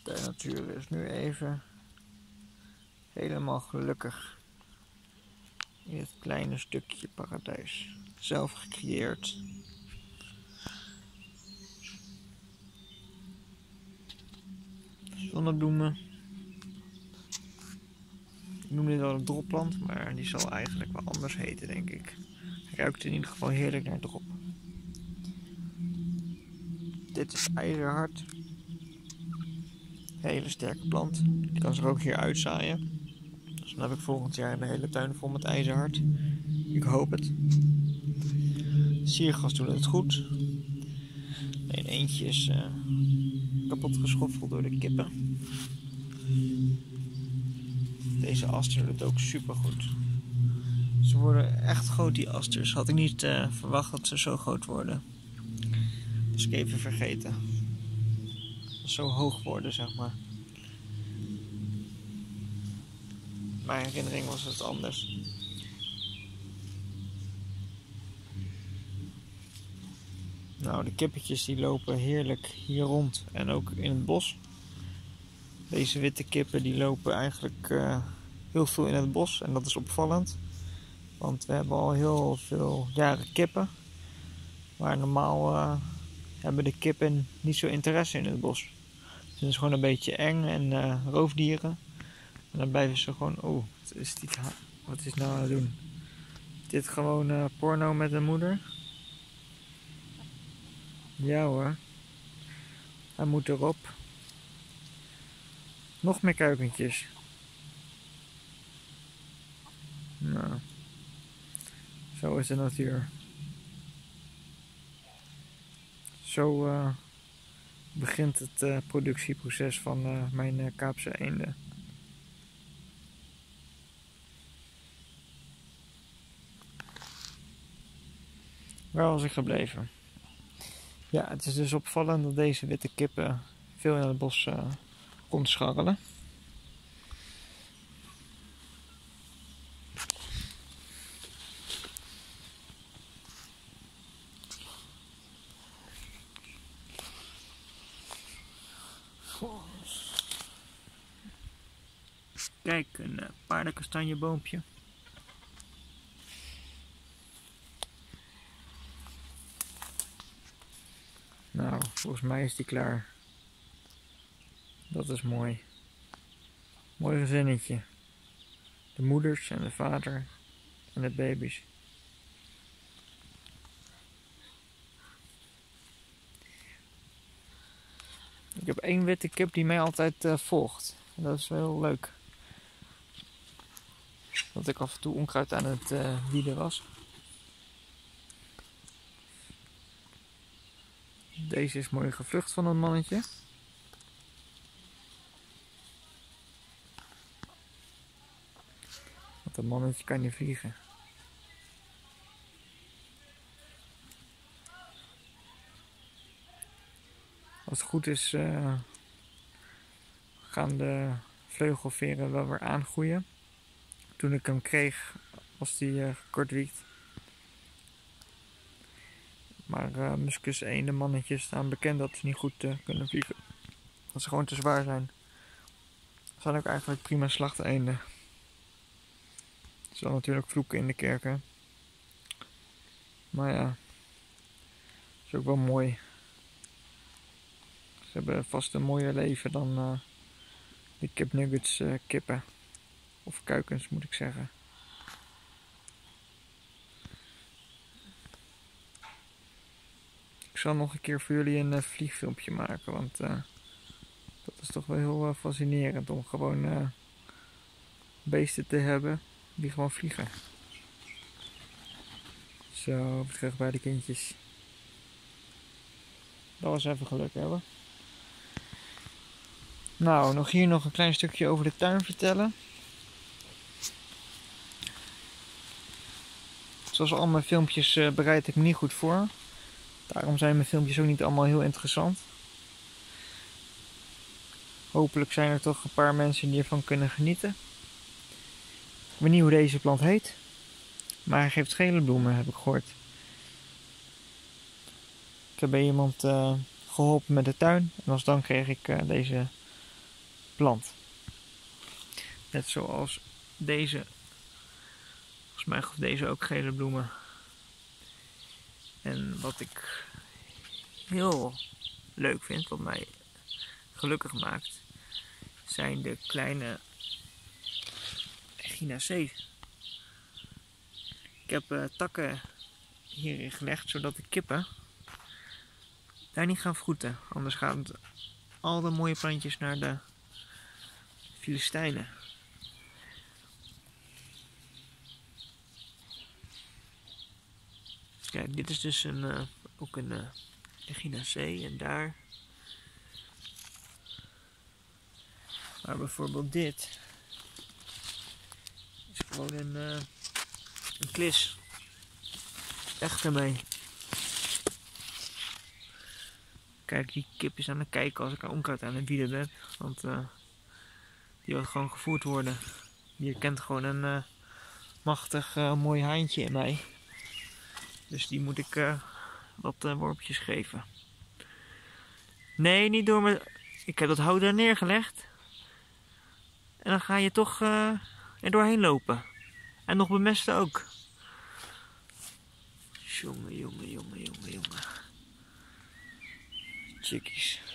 De natuur is nu even helemaal gelukkig in het kleine stukje paradijs. Zelf gecreëerd. Zonnebloemen. Ik noem dit wel een dropplant, maar die zal eigenlijk wel anders heten, denk ik. Hij ruikt in ieder geval heerlijk naar drop. Dit is ijzerhard. Hele sterke plant. Die kan zich ook hier uitzaaien. Dus dan heb ik volgend jaar de hele tuin vol met ijzerhard. Ik hoop het. Siergas doet het goed. Alleen eentje is kapot geschoffeld door de kippen. Deze aster doet het ook super goed. Ze worden echt groot, die asters. Had ik niet verwacht dat ze zo groot worden. Dus ik even vergeten. Zo hoog worden, zeg maar. Mijn herinnering was het anders. Nou, de kippetjes die lopen heerlijk hier rond en ook in het bos. Deze witte kippen die lopen eigenlijk heel veel in het bos en dat is opvallend. Want we hebben al heel veel jaren kippen. Maar normaal hebben de kippen niet zo interesse in het bos. Het is gewoon een beetje eng en roofdieren. En dan blijven ze gewoon... Oh, wat is nou aan het doen? Is dit gewoon porno met de moeder? Ja hoor. Hij moet erop. Nog meer kuikentjes. Nou. Zo is de natuur. Zo begint het productieproces van mijn Kaapse eenden. Waar was ik gebleven? Ja, het is dus opvallend dat deze witte kippen veel in het bos rondscharrelen. Kijk, een paardenkastanjeboompje. Nou, volgens mij is die klaar. Dat is mooi. Mooi gezinnetje. De moeders en de vader en de baby's. Ik heb één witte kip die mij altijd volgt. En dat is wel heel leuk. Dat ik af en toe onkruid aan het wieden was. Deze is mooi gevlucht van een mannetje. Want een mannetje kan niet vliegen. Als het goed is gaan de vleugelveren wel weer aangroeien. Toen ik hem kreeg was die gekortwiekt. Maar muskus eendenmannetjes staan bekend dat ze niet goed kunnen vliegen. Dat ze gewoon te zwaar zijn. Dat zijn ook eigenlijk prima slachteenden. Dat zal natuurlijk vloeken in de kerk, hè. Maar ja, dat is ook wel mooi. Ze hebben vast een mooier leven dan de kipnuggets kippen. Of kuikens moet ik zeggen. Ik zal nog een keer voor jullie een vliegfilmpje maken, want dat is toch wel heel fascinerend om gewoon beesten te hebben die gewoon vliegen. Zo, terug bij de kindjes. Dat was even geluk hebben. Nou, nog een klein stukje over de tuin vertellen. Zoals al mijn filmpjes bereid ik me niet goed voor. Daarom zijn mijn filmpjes ook niet allemaal heel interessant. Hopelijk zijn er toch een paar mensen die ervan kunnen genieten. Ik weet niet hoe deze plant heet. Maar hij geeft gele bloemen, heb ik gehoord. Ik heb bij iemand geholpen met de tuin. En als dan kreeg ik deze plant. Net zoals deze. Volgens mij gaf deze ook gele bloemen. En wat ik heel leuk vind, wat mij gelukkig maakt, zijn de kleine echinacee. Ik heb takken hierin gelegd, zodat de kippen daar niet gaan vroeten. Anders gaan al de mooie plantjes naar de Filistijnen. Kijk, dit is dus ook een echinacee en daar. Maar bijvoorbeeld dit is gewoon een klis. Echt ermee. Kijk, die kip is aan het kijken als ik aan onkruid aan het bieden ben. Want die wil gewoon gevoerd worden. Die herkent gewoon een machtig mooi haantje in mij. Dus die moet ik wat worpjes geven. Nee, niet door me. Ik heb dat hout daar neergelegd. En dan ga je toch er doorheen lopen. En nog bemesten ook. Jongen. Chickies.